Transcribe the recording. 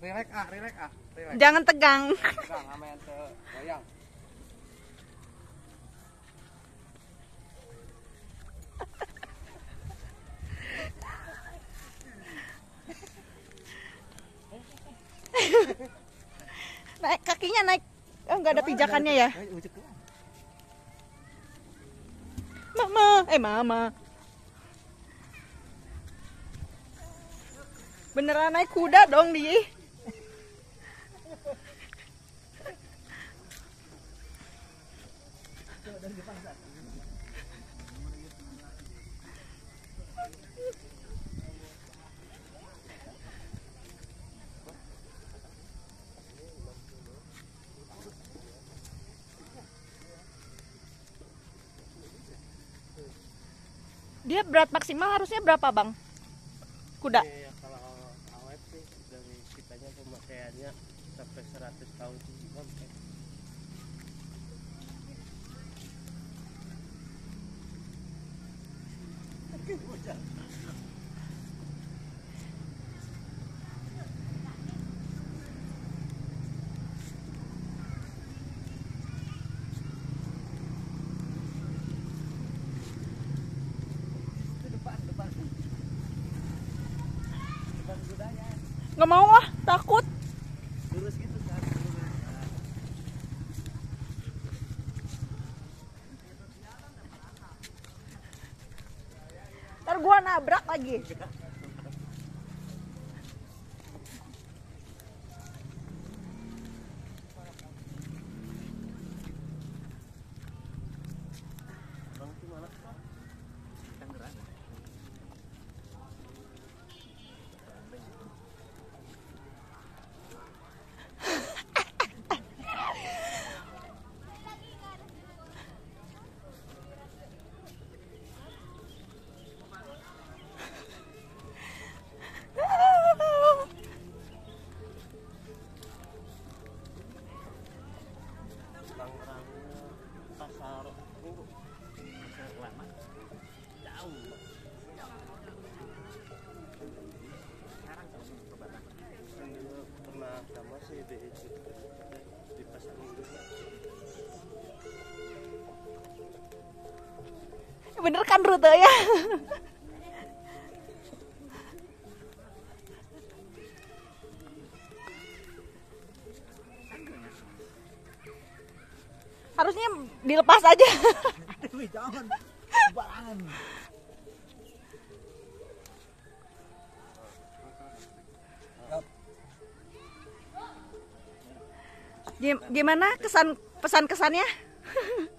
Rileks rileks rileks. Jangan tegang. Tegang amen teu goyang. Naik kakinya naik. Oh, nggak ada pijakannya ya. Mama. Beneran naik kuda dong di. Dia berat maksimal harusnya berapa, Bang? Kuda? Ya, kalau awet sih dari kitanya pemakaiannya sampai 100 tahun sih sampai. Nggak mau ah, takut. Lurus gitu kan. Ntar gua nabrak lagi. Bang itu malah Tangerang. Tangerangnya pasar Minggu. Pasar lama. Jauh. Sekarang kalau mau coba pernah sama sih di pasar Minggu. Bener kan rute ya? Harusnya dilepas aja. Aduh, jangan. Barangan. Gimana pesan kesannya?